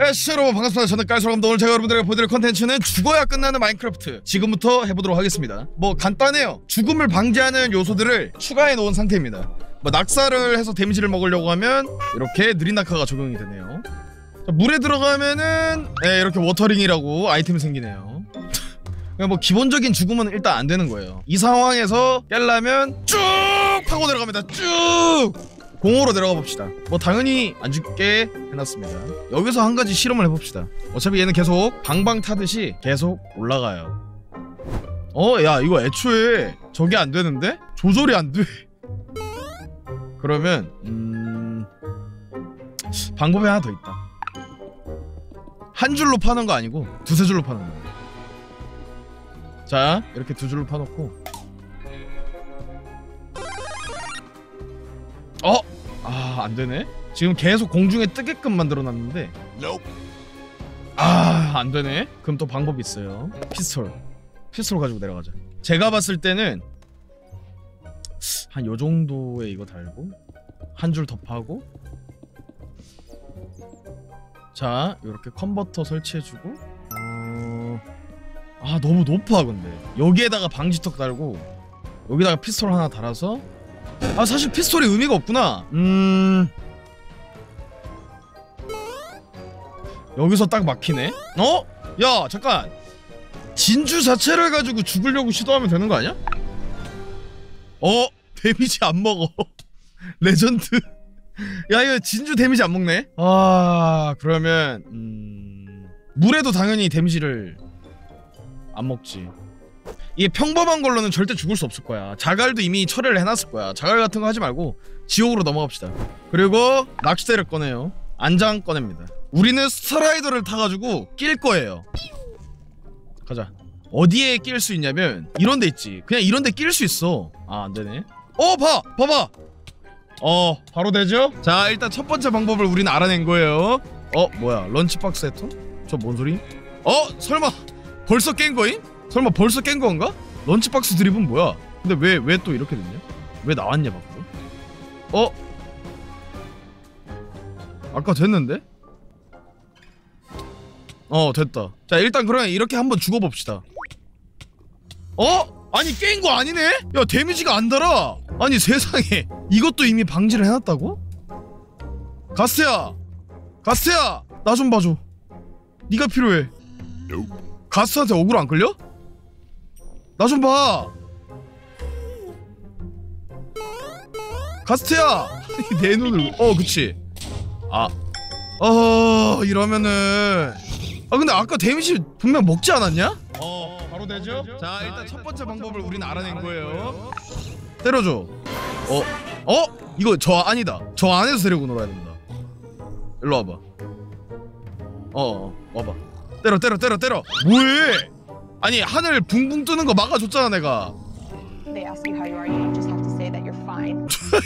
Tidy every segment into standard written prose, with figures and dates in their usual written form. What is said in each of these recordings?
여러분 반갑습니다. 저는 깔소라입니다. 오늘 제가 여러분들에게 보여드릴 컨텐츠는 죽어야 끝나는 마인크래프트 지금부터 해보도록 하겠습니다. 뭐 간단해요. 죽음을 방지하는 요소들을 추가해 놓은 상태입니다. 뭐 낙사를 해서 데미지를 먹으려고 하면 이렇게 느린 낙하가 적용이 되네요. 자, 물에 들어가면은 이렇게 워터링이라고 아이템이 생기네요. 뭐 기본적인 죽음은 일단 안 되는 거예요. 이 상황에서 깰려면 쭉 파고 내려갑니다. 쭉 공으로 내려가 봅시다. 뭐 당연히 안 죽게 해놨습니다. 여기서 한 가지 실험을 해봅시다. 어차피 얘는 계속 방방 타듯이 계속 올라가요. 야 이거 애초에 저게 안 되는데? 조절이 안 돼. 그러면 방법이 하나 더 있다. 한 줄로 파는 거 아니고 두세 줄로 파는 거. 자 이렇게 두 줄로 파놓고 안되네. 지금 계속 공중에 뜨게끔 만들어놨는데 안되네. 그럼 또 방법이 있어요. 피스톨 가지고 내려가자. 제가 봤을 때는 한 요정도에 이거 달고 한 줄 더 파고 자 요렇게 컨버터 설치해주고 너무 높아. 근데 여기에다가 방지턱 달고 여기다가 피스톨 하나 달아서 사실 피스톨이 의미가 없구나. 여기서 딱 막히네. 야 잠깐, 진주 자체를 가지고 죽으려고 시도하면 되는 거 아니야? 데미지 안 먹어. 레전드. 야 이거 진주 데미지 안 먹네. 그러면 물에도 당연히 데미지를 안 먹지. 이게 평범한 걸로는 절대 죽을 수 없을 거야. 자갈도 이미 처리를 해놨을 거야. 자갈 같은 거 하지 말고 지옥으로 넘어갑시다. 그리고 낚싯대를 꺼내요. 안장 꺼냅니다. 우리는 스트라이더를 타가지고 낄 거예요. 가자. 어디에 낄 수 있냐면 이런 데 있지. 그냥 이런 데 낄 수 있어. 안되네. 봐봐. 바로 되죠? 자 일단 첫 번째 방법을 우리는 알아낸 거예요. 뭐야 런치박스 해통? 저 뭔 소리? 설마 벌써 깬 거임? 설마 벌써 깬 건가? 런치박스 드립은 뭐야? 근데 왜 또 이렇게 됐냐? 왜 나왔냐 밖으로? 아까 됐는데? 됐다. 자 일단 그러면 이렇게 한번 죽어봅시다. 아니 깬 거 아니네? 야 데미지가 안 달아. 아니 세상에, 이것도 이미 방지를 해놨다고? 가스야 나 좀 봐줘. 네가 필요해. 가스한테 억울 안 끌려? 나 좀 봐. 가스트야. 내 눈을. 그치. 이러면은 근데 아까 데미지 분명 먹지 않았냐? 바로 되죠? 자 일단 첫 번째 방법을 우리는 알아낸 거예요. 때려줘. 이거 저 아니다. 저 안에서 데리고 놀아야 된다. 일로 와봐. 와봐. 때려. 뭐해? 아니 하늘 붕붕 뜨는 거 막아줬잖아 내가. They ask you how you are, you just have to say that you're fine.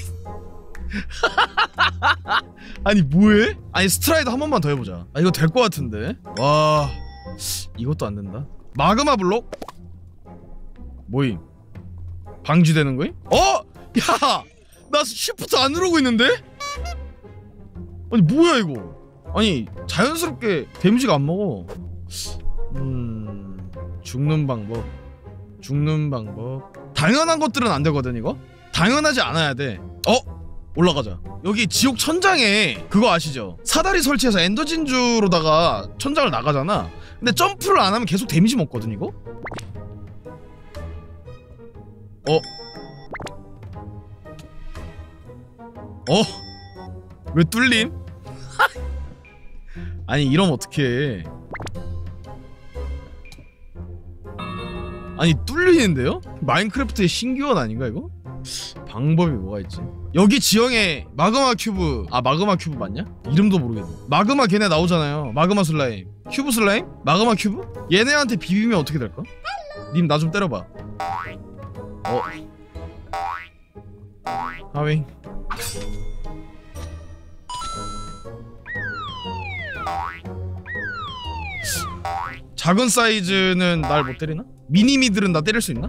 아니 뭐해? 아니 스트라이더 한 번만 더 해보자. 이거 될 것 같은데. 와 이것도 안 된다. 마그마 블록? 뭐임? 방지되는 거임? 야! 나 시프트 안 누르고 있는데? 아니 뭐야 이거? 아니 자연스럽게 데미지가 안 먹어. 죽는 방법. 당연한 것들은 안 되거든 이거? 당연하지 않아야 돼. 올라가자. 여기 지옥 천장에 그거 아시죠? 사다리 설치해서 엔더 진주로다가 천장을 나가잖아. 근데 점프를 안 하면 계속 데미지 먹거든 이거? 왜 뚫림? 아니 이러면 어떡해. 아니 뚫리는데요? 마인크래프트의 신기원 아닌가 이거? 방법이 뭐가 있지? 여기 지형에 마그마 큐브. 마그마 큐브 맞냐? 이름도 모르겠네. 마그마 걔네 나오잖아요. 마그마 슬라임, 큐브 슬라임, 마그마 큐브? 얘네한테 비비면 어떻게 될까? 님 나 좀 때려봐. 하윙. 작은 사이즈는 날 못 때리나? 미니미들은 나 때릴 수 있나?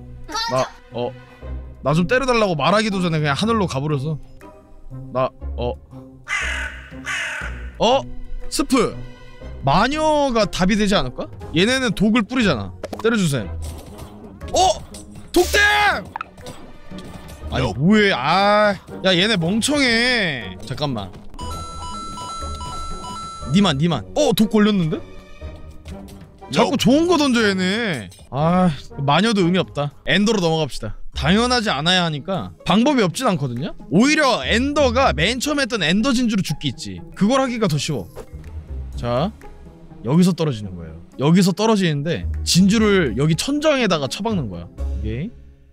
나 좀 때려달라고 말하기도 전에 그냥 하늘로 가버려서 스프 마녀가 답이 되지 않을까? 얘네는 독을 뿌리잖아. 때려주셈. 독댐! 아니 뭐해. 야 얘네 멍청해. 잠깐만. 니만 독 걸렸는데? 자꾸 좋은 거 던져 얘네. 마녀도 의미 없다. 엔더로 넘어갑시다. 당연하지 않아야 하니까 방법이 없진 않거든요. 오히려 엔더가 맨 처음에 했던 엔더 진주로 죽기 있지. 그걸 하기가 더 쉬워. 자, 여기서 떨어지는 거예요. 여기서 떨어지는데 진주를 여기 천장에다가 쳐박는 거야. 오케이.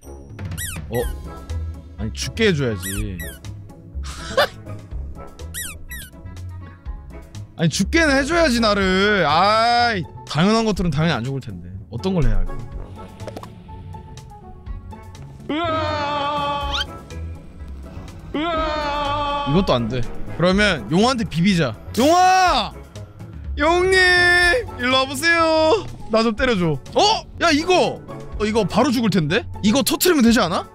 아니 죽게 해줘야지. 아니 죽게는 해줘야지 나를. 당연한 것들은 당연히 안 죽을 텐데 어떤 걸 해야 할까? 이것도 안 돼. 그러면 용한테 비비자. 용아! 용님! 일로 와보세요. 나 좀 때려줘. 야 이거! 이거 바로 죽을 텐데? 이거 터트리면 되지 않아?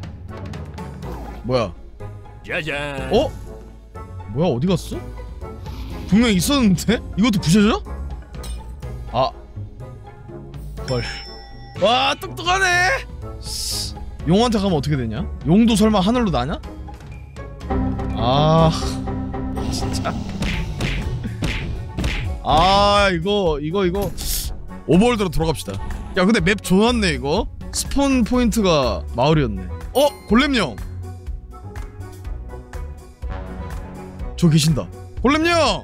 뭐야? 짜잔. 뭐야 어디 갔어? 분명 있었는데? 이것도 부셔져? 헐. 와 똑똑하네. 용한테 가면 어떻게 되냐? 용도 설마 하늘로 나냐? 진짜. 이거 오버월드로 돌아갑시다. 야 근데 맵 좋았네 이거. 스폰 포인트가 마을이었네. 골렘형 저 계신다. 골렘형.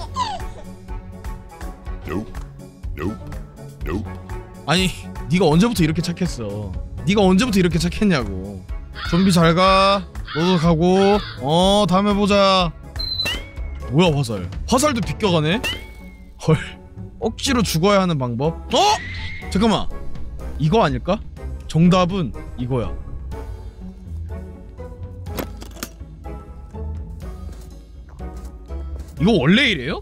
아니 네가 언제부터 이렇게 착했어? 네가 언제부터 이렇게 착했냐고. 좀비 잘가. 너도 가고. 다음에 보자. 뭐야 화살도 비껴가네. 헐. 억지로 죽어야 하는 방법. 잠깐만 이거 아닐까? 정답은 이거야. 이거 원래 이래요?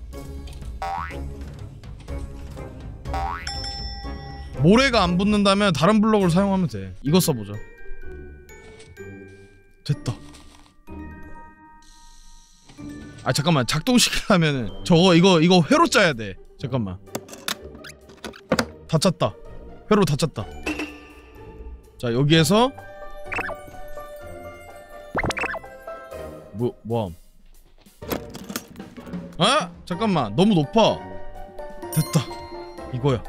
모래가 안 붙는다면 다른 블럭을 사용하면 돼. 이거 써보자. 됐다. 잠깐만 작동시키려면은 저거 이거 회로 짜야 돼. 잠깐만. 다 짰다. 회로 다 짰다. 자 여기에서 뭐함? 잠깐만 너무 높아. 됐다. 이거야.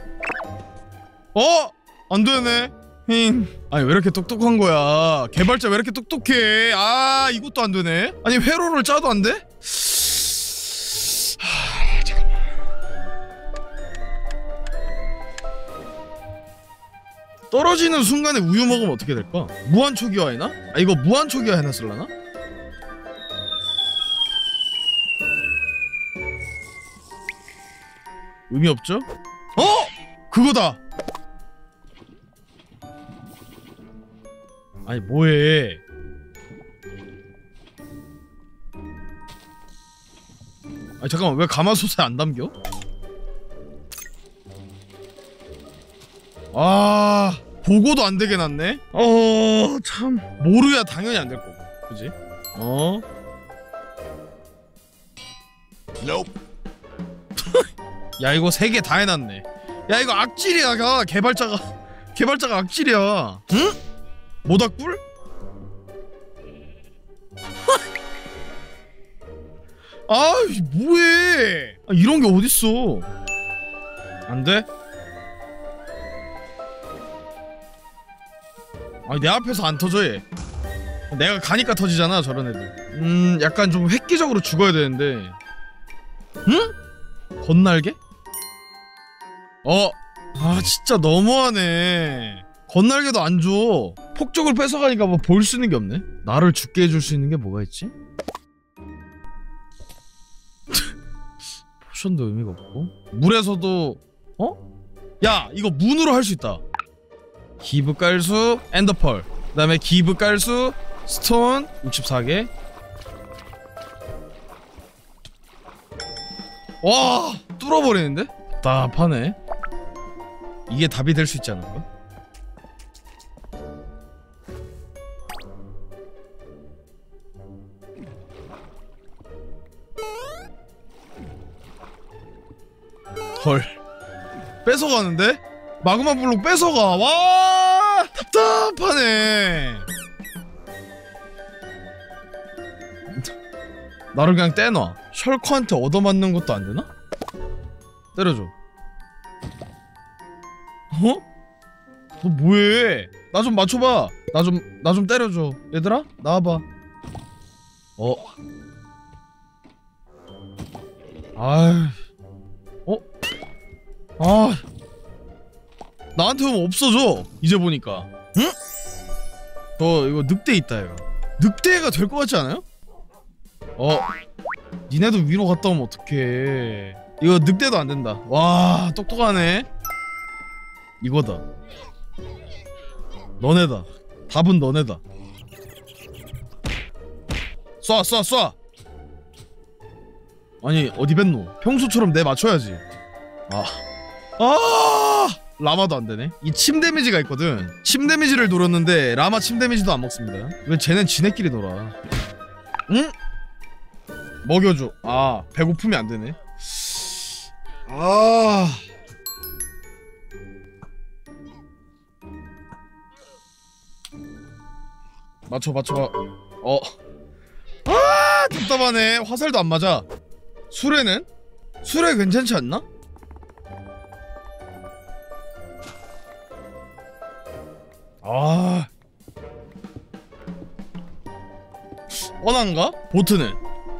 안되네. 아니 왜 이렇게 똑똑한 거야? 개발자 왜 이렇게 똑똑해? 이것도 안되네. 아니 회로를 짜도 안돼? 잠깐만. 떨어지는 순간에 우유 먹으면 어떻게 될까? 무한 초기화 해나? 이거 무한 초기화 해놨을라나? 의미 없죠? 그거다! 아니 뭐해? 잠깐만 왜 가마솥에 안 담겨? 보고도 안 되게 놨네? 참 모르야 당연히 안 될 거고 그지? 야 이거 3개 다 해놨네. 야 이거 악질이야. 개발자가 악질이야. 응? 모닥불? 뭐해? 이런 게 어딨어? 안 돼? 내 앞에서 안 터져 얘. 내가 가니까 터지잖아 저런 애들. 약간 좀 획기적으로 죽어야 되는데. 응? 건날개? 진짜 너무하네. 건날개도 안 줘. 폭죽을 뺏어가니까 뭐 볼 수 있는 게 없네. 나를 죽게 해줄 수 있는 게 뭐가 있지? 포션도 의미가 없고. 물에서도 야 이거 문으로 할 수 있다. 기브 깔수 엔더펄. 그 다음에 기브 깔수 스톤 64개. 와 뚫어버리는데? 답답하네. 이게 답이 될 수 있지 않을까? 헐. 뺏어가는데? 마그마 블록 뺏어가. 와 답답하네. 나를 그냥 떼놔. 셜커한테 얻어맞는 것도 안되나? 때려줘. 어? 너 뭐해? 나 좀 맞춰봐. 나 좀 때려줘. 얘들아 나와봐. 아이. 나한테 오면 없어져. 이제 보니까. 응? 저 이거 늑대 있다 이거. 늑대가 될 것 같지 않아요? 니네도 위로 갔다 오면 어떡해. 이거 늑대도 안 된다. 와 똑똑하네. 이거다. 너네다. 답은 너네다. 쏴. 아니 어디 뱉노? 평소처럼 내 맞춰야지. 라마도 안 되네. 이 침 데미지가 있거든. 침 데미지를 노렸는데 라마 침 데미지도 안 먹습니다. 왜 쟤는 지네끼리 놀아? 응? 먹여줘. 배고프면 안 되네. 맞춰봐. 답답하네. 화살도 안 맞아. 수레는? 수레 괜찮지 않나? 뻔한가? 보트는?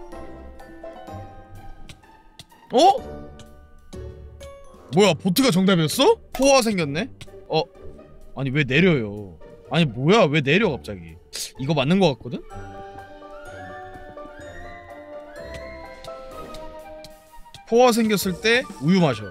뭐야 보트가 정답이었어? 포화 생겼네? 아니 왜 내려요? 아니 뭐야 왜 내려 갑자기? 이거 맞는 거 같거든? 포화 생겼을 때 우유 마셔.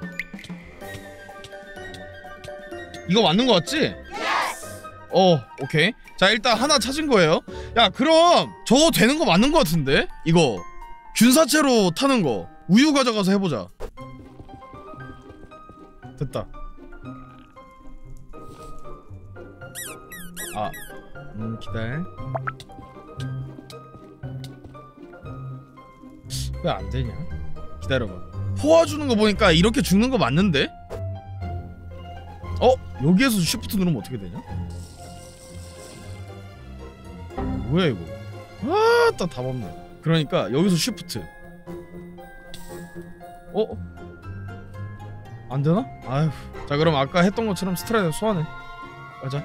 이거 맞는 거 같지? 오케이. 자 일단 하나 찾은 거예요. 야 그럼 저거 되는 거 맞는 거 같은데? 이거 균사체로 타는 거 우유 가져가서 해보자. 됐다. 기다려. 왜 안 되냐? 기다려봐. 포화 주는 거 보니까 이렇게 죽는 거 맞는데? 여기에서 쉬프트 누르면 어떻게 되냐? 뭐야 이거? 답 없네. 그러니까 여기서 쉬프트. 안 되나? 아휴. 자 그럼 아까 했던 것처럼 스트라이더 소환해. 가자.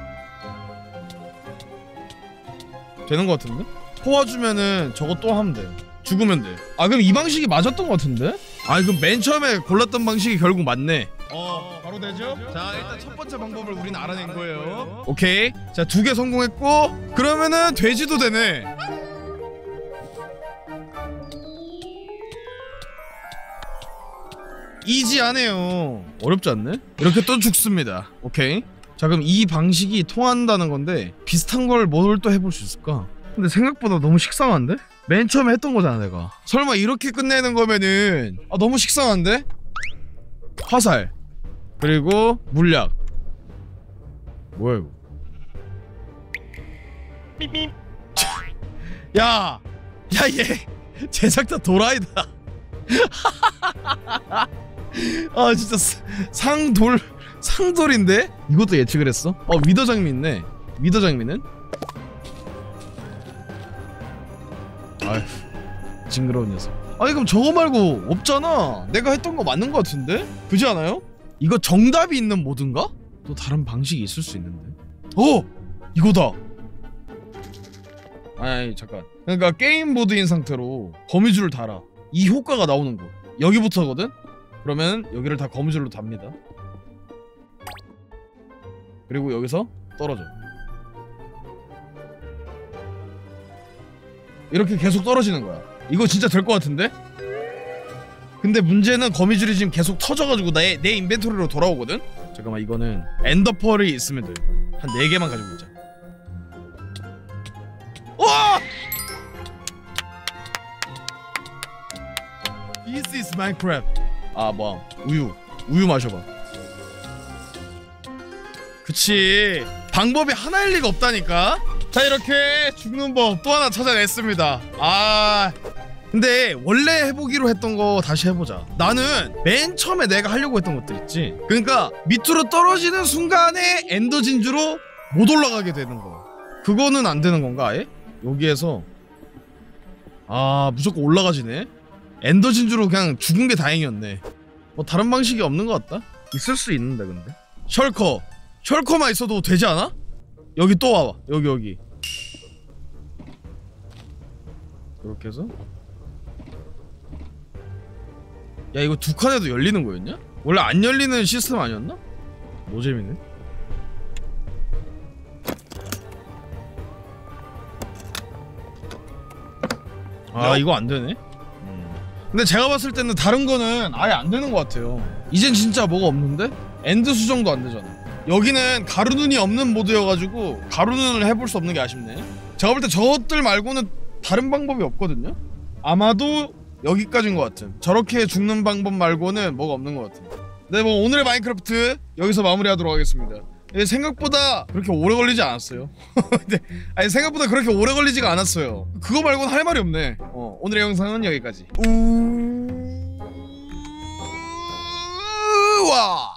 되는 거 같은데? 포화 주면은 저거 또 하면 돼. 죽으면 돼. 그럼 이 방식이 맞았던 거 같은데? 그럼 맨 처음에 골랐던 방식이 결국 맞네. 바로 되죠? 자 일단 첫 번째 방법을 우리는 알아낸 거예요. 오케이. 자 2개 성공했고 그러면은 돼지도 되네. 이지하네요. 어렵지 않네? 이렇게 또 죽습니다. 오케이. 자 그럼 이 방식이 통한다는 건데 비슷한 걸 뭘 또 해볼 수 있을까? 근데 생각보다 너무 식상한데? 맨 처음에 했던 거잖아 내가. 설마 이렇게 끝내는 거면은 너무 식상한데? 화살 그리고 물약. 뭐야 이거? 삐삐. 얘 제작자 도라이다. 진짜 상돌인데? 이것도 예측을 했어? 위더 장미 있네. 위더 장미는? 아휴 징그러운 녀석. 그럼 저거 말고 없잖아. 내가 했던 거 맞는 거 같은데? 그지 않아요? 이거 정답이 있는 모드인가? 또 다른 방식이 있을 수 있는데. 이거다. 아니 잠깐. 그러니까 게임 모드인 상태로 거미줄을 달아. 이 효과가 나오는 곳 여기부터거든? 그러면 여기를 다 거미줄로 답니다. 그리고 여기서 떨어져. 이렇게 계속 떨어지는 거야. 이거 진짜 될 것 같은데? 근데 문제는 거미줄이 지금 계속 터져가지고 내 인벤토리로 돌아오거든? 잠깐만 이거는 엔더펄이 있으면 돼. 한 4개만 가지고 있자. 우와! This is Minecraft. 우유 마셔봐. 그치. 방법이 하나일 리가 없다니까. 자 이렇게 죽는 법 또 하나 찾아냈습니다. 근데 원래 해보기로 했던 거 다시 해보자. 나는 맨 처음에 내가 하려고 했던 것들 있지. 그러니까 밑으로 떨어지는 순간에 엔더 진주로 못 올라가게 되는 거. 그거는 안 되는 건가 아예? 여기에서 아 무조건 올라가지네. 엔더 진주로 그냥 죽은 게 다행이었네. 뭐 다른 방식이 없는 것 같다. 있을 수 있는데 근데 셜커만 있어도 되지 않아? 여기 또 와봐. 여기 이렇게 해서 야 이거 두 칸에도 열리는 거였냐? 원래 안 열리는 시스템 아니었나? 노잼이네. 아 이거 안 되네. 근데 제가 봤을 때는 다른 거는 아예 안 되는 것 같아요. 이젠 진짜 뭐가 없는데? 엔드 수정도 안 되잖아. 여기는 가루눈이 없는 모드여가지고 가루눈을 해볼 수 없는 게 아쉽네. 제가 볼 때 저것들 말고는 다른 방법이 없거든요? 아마도 여기까지인 것 같은. 저렇게 죽는 방법 말고는 뭐가 없는 것 같은. 네, 뭐 오늘의 마인크래프트 여기서 마무리하도록 하겠습니다. 생각보다 그렇게 오래 걸리지 않았어요. 근데 아니 생각보다 그렇게 오래 걸리지가 않았어요. 그거 말고는 할 말이 없네. 오늘의 영상은 여기까지. 우와.